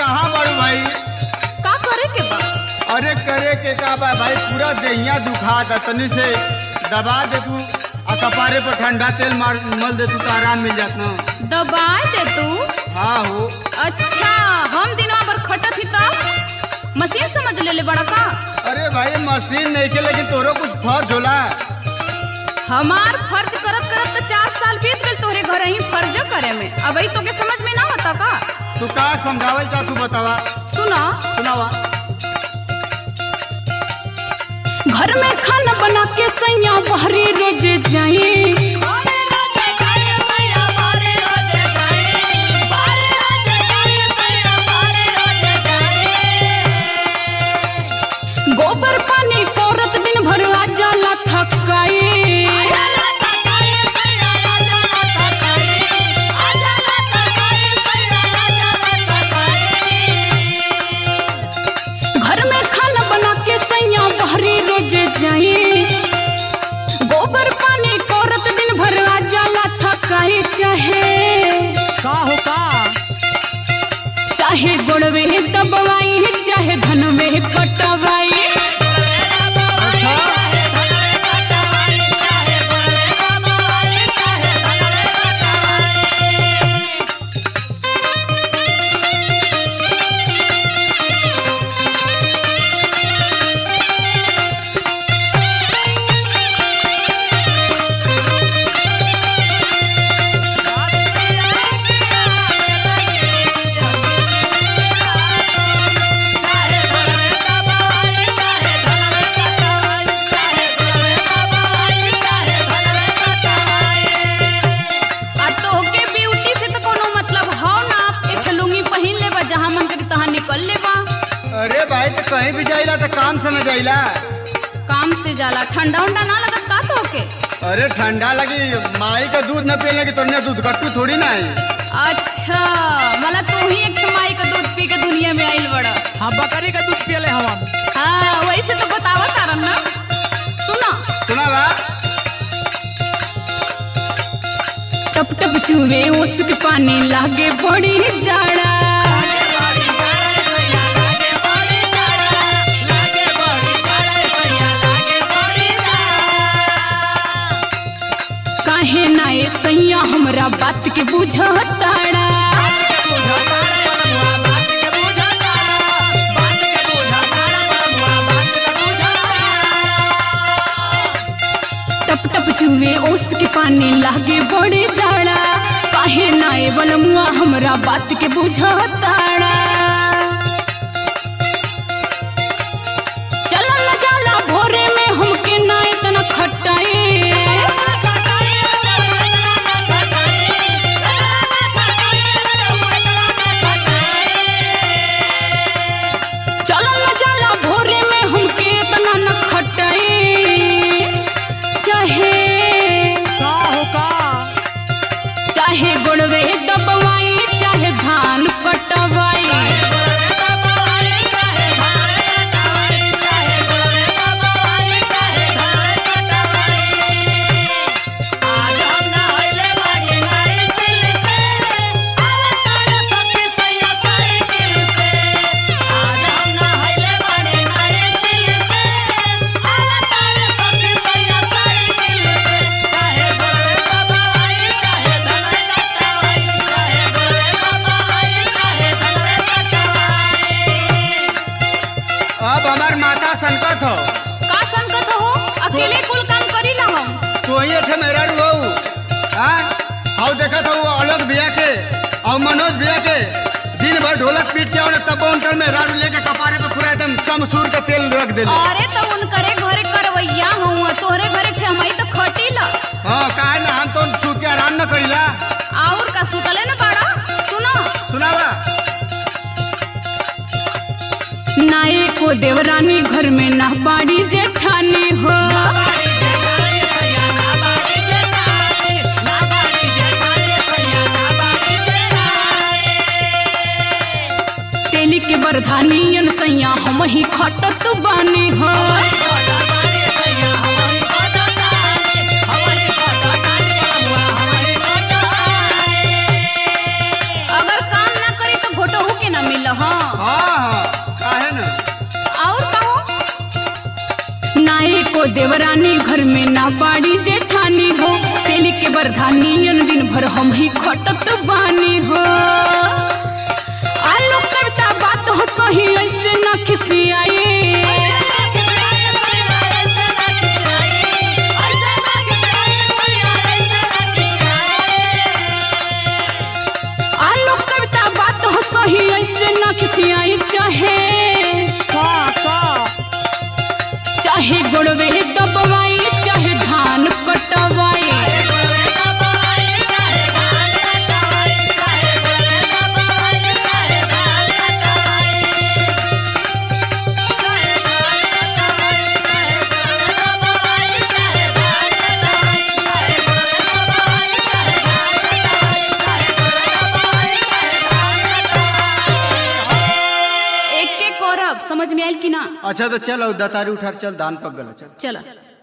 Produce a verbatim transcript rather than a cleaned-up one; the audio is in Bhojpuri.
कहाँ बड़ू भाई? का करे के बा? अरे करे के का बा भाई, पूरा देहिया दुखा था, तनी से दबा दे तू आ कपारे पर ठंडा तेल मार मल दे तू तो आराम मिल जात ना। दबा दे तू? हाँ हो। अच्छा, हम दिनवा भर खटत ही तब मशीन समझ ले ले बड़ा का? अरे भाई मशीन नहीं के, लेकिन तोरो कुछ फर्ज होला। हमार फर्ज करत करत तो चार साल बीत गए तोहरे घर ही फर्ज करे में। अब तो के समझ में ना होता का? तू का समझावल चाह तू बतावा। सुना सुनावा। घर में खाना बना के सैया बहरी रोज जाई, गोबर पानी पौरत दिन भर आ जाला थकाई, जाई गोबर पानी पौरत दिन भर आ जाला थकाई, चाहे का हो का चाहे गोड़वे दबवाई चाहे धनवे कटवाई। अरे भाई तो कहीं भी जाइला तो काम से न जाइला। काम से जाला? ठंडा उंडा ना लगत का तो के? अरे ठंडा लगी, माई का दूध न पीने लगी तो दूध कट्टू थोड़ी ना है। अच्छा, मला तू ही एक माई का दूध पी के दुनिया में आइल बड़ा। हाँ, बकरी का दूध पियले हम। हाँ, वैसे तो बतावा कारण ना। सुना सुना बा। टप टप चूहे उसके पानी लागे बड़ी जाड़ा, काहे ना ए सैया हमरा बात के बुझताड़ा, टप टप चूहे उसके पानी लागे बड़े जाड़ा, काहे ना ए बलमुआ हमरा बात के बुझताड़ा। चलल जाला भोरे में हमके ना इतना खटाए, चाहे गुड़वे दबवाई चाहे धान कटवाई। अब हमार माता संकट हो। का संकट हो? अकेले कुल काम करी ना हम। तो ही थे मेरा रू हाँ आओ देखा था वो आलोक भैया के और मनोज भैया के दिन भर ढोलक पीट के और तब उनकर में राडू लेके कपारे पे पूरा एकदम चमसूर का तेल रख दे। अरे तो उनकरे घरे करवैया हूँ, तोहरे घरे ठहमई तो खटी ला। हाँ काहे ना, हम तो सूत के आराम न करीला। और का सुतले न बाड़ा? सुनो सुनावा। नाये को देवरानी घर में ना बाड़ी जेठानी हो, तेली के बरधानियन सैया हम ही खटत बानी हो। अगर काम ना करी तो घोटो हो के ना गइल हाँ हाँ हाँ काहे न और कहो नाई को देवरानी घर में ना बाड़ी जेठानी हो तेली के बरधानियन दिन भर हम ही खटत बानी हो आलो करता बात हो सही ऐसे ना खिसियाए आलो करता बात हो सही ऐसे ना खिसियाई चाहे का का चाहे गुड़वे दबवाई चाहे धान कटवाई एक एक करब समझ में आयल कि ना अच्छा तो चल दतारी उठार चल दान पक गल चल चला